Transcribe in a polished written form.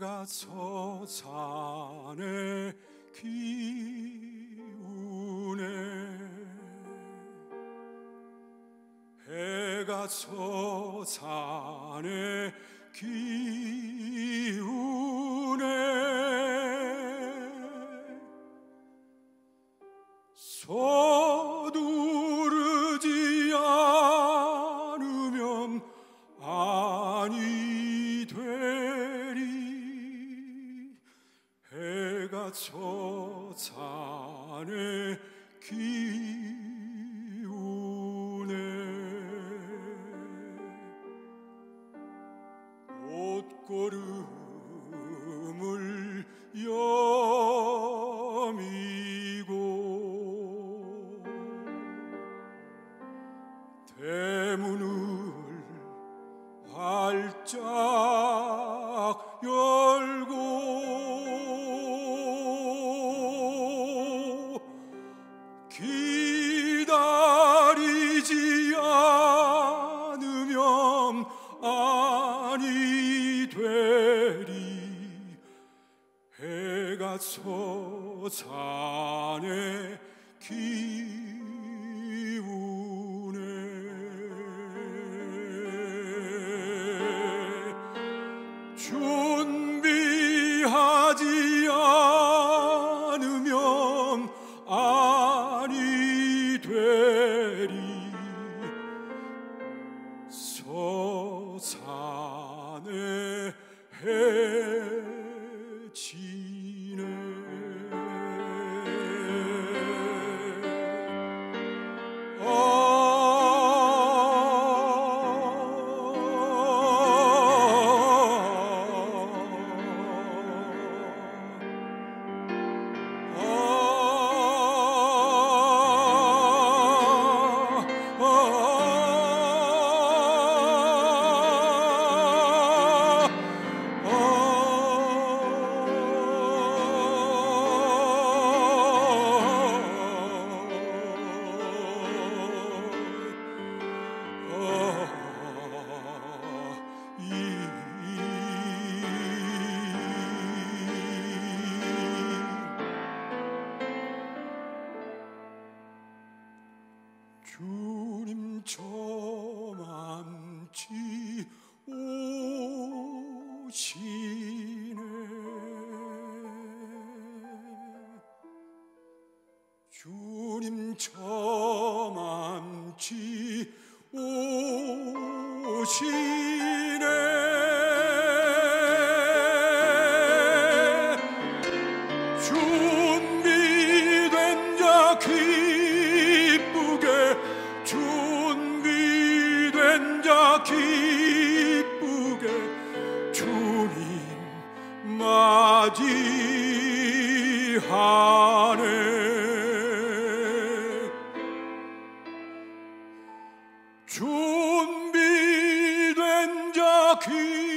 해가 서산에 기우네. 해가 서산에 기우네. 서두르지 않으면 아니 되리. 해가 서산에 기우네. 옷걸음을 여미고 대문을 활짝 열고 기다리지 않으면 아니 되리. 해가 서산에 기우네. 준비하지 않으면 아니 되리. 서산에 해지네. 주님 저만치 오시네. 주님 저만치 오시네. 준비된 자 기쁘게, 준비된 자 기쁘게 주님 맞이하네. 준비된 자 기쁘게